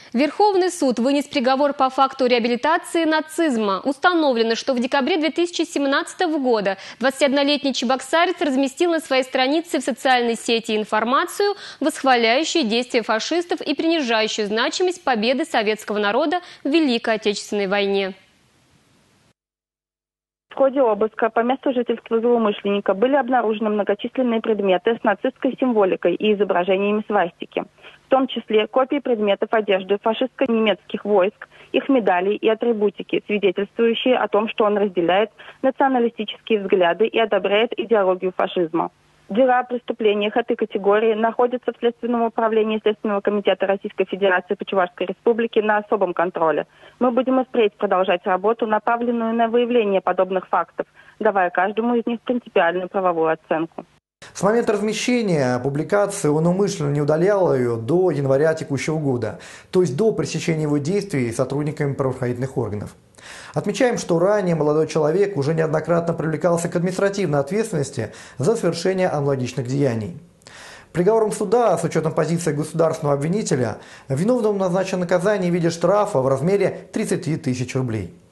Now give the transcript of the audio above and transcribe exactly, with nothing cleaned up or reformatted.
Верховный суд вынес приговор по факту реабилитации нацизма. Установлено, что в декабре две тысячи семнадцатого года двадцатиоднолетний чебоксарец разместил на своей странице в социальной сети информацию, восхваляющую действия фашистов и принижающую значимость победы советского народа в Великой Отечественной войне. В ходе обыска по месту жительства злоумышленника были обнаружены многочисленные предметы с нацистской символикой и изображениями свастики, в том числе копии предметов одежды фашистско-немецких войск, их медалей и атрибутики, свидетельствующие о том, что он разделяет националистические взгляды и одобряет идеологию фашизма. Дела о преступлениях этой категории находятся в Следственном управлении Следственного комитета Российской Федерации по Чувашской Республике на особом контроле. Мы будем и впредь продолжать работу, направленную на выявление подобных фактов, давая каждому из них принципиальную правовую оценку. С момента размещения публикации он умышленно не удалял ее до января текущего года, то есть до пресечения его действий сотрудниками правоохранительных органов. Отмечаем, что ранее молодой человек уже неоднократно привлекался к административной ответственности за совершение аналогичных деяний. Приговором суда, с учетом позиции государственного обвинителя, виновному назначено наказание в виде штрафа в размере тридцати тысяч рублей.